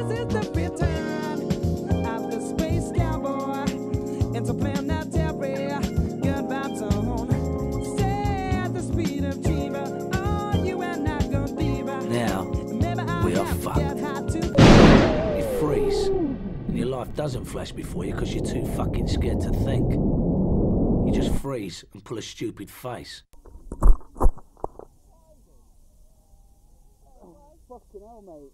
This is the return of the space cowboy into planetary good vibes on. Say at the speed of Jiva, oh, you are not gonna diva. Now, we are fucked. You freeze, and your life doesn't flash before you because you're too fucking scared to think. You just freeze and pull a stupid face. Fucking hell, mate.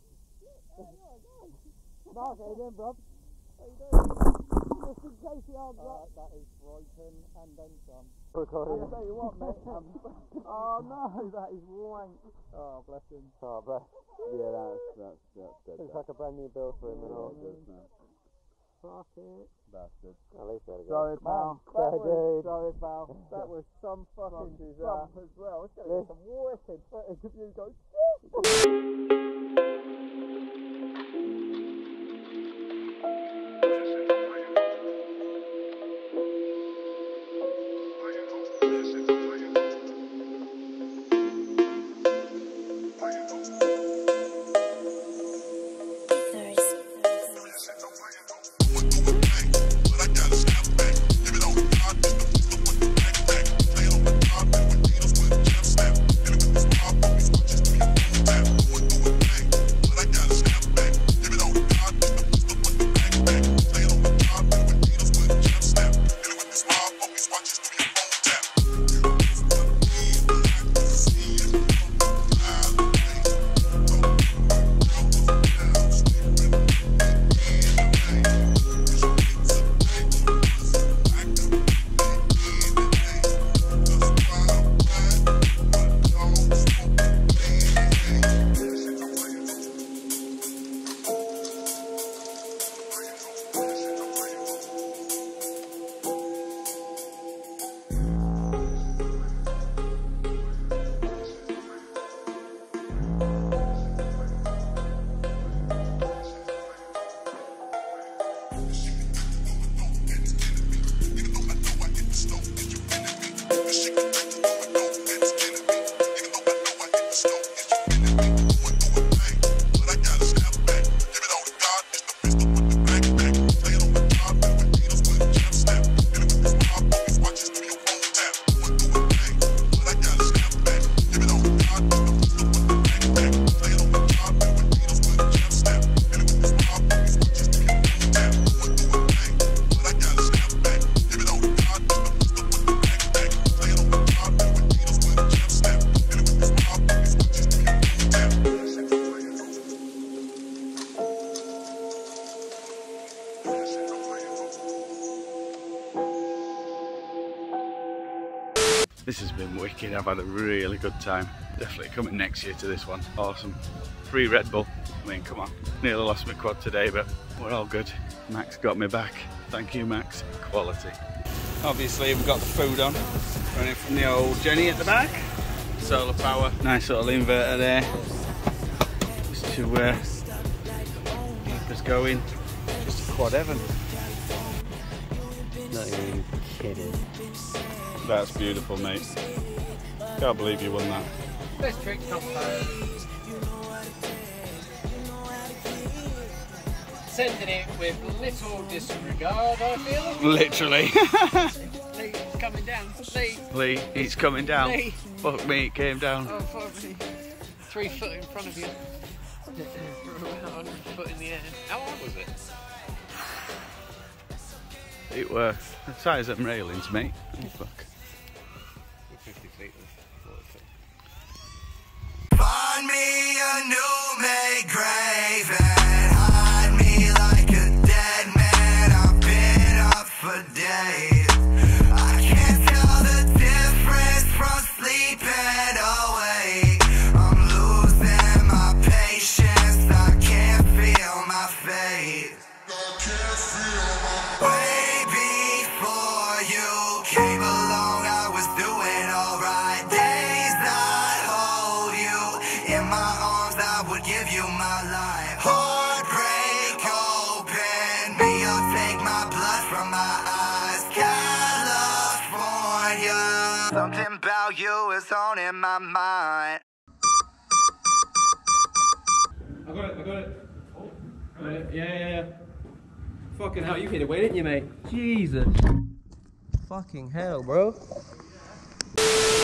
Mark, how you doing, bro? How you doing? Just in case the arms up. That is Runcam and then some. I'll tell you what, mate. Oh no, that is wank. Oh, bless him. Oh, bless. Yeah, that's dead. Looks like a brand new bill for him and all. Fuck it. Bastard. At least he had a go. Sorry, pal. Sorry, pal. That was some fucking bump as well. It's going to get some wicked footage of you go. This has been wicked. I've had a really good time. Definitely coming next year to this one. Awesome. Free Red Bull. I mean, come on. Nearly lost my quad today, but we're all good. Max got me back. Thank you, Max. Quality. Obviously, we've got the food on. Running from the old Jenny at the back. Solar power. Nice little inverter there. Just to keep us going. Just a quad heaven. Not even kidding. That's beautiful, mate. Can't believe you won that. Best trick, top fire. Sending it with little disregard, I feel. Literally. Lee, it's coming down. Lee, it's coming down. Lee. Fuck me, it came down. Oh, fuck me. 3 foot in front of you. About 100 foot in the air. How hard was it? It were the size of them railings, mate. Oh, fuck. 50 feet of water. Find me a new made grave and hide me like a dead man. I've been up for days. I can't tell the difference from sleeping awake. I'm losing my patience. I can't feel my face. Way before you came along, I was doing alright. Days I'd hold you in my arms, I would give you my life. Heartbreak open me up, take my blood from my eyes. California, something about you is on in my mind. I got it. Oh. Yeah. Fucking hell, you hit it away, didn't you, mate? Jesus. Fucking hell, bro.